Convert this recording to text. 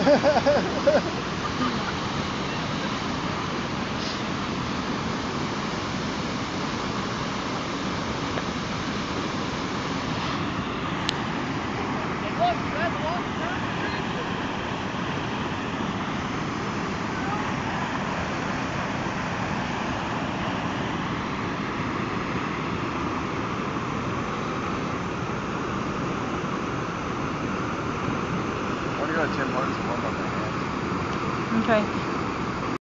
What do you got 10 bucks and one buck on that? Okay.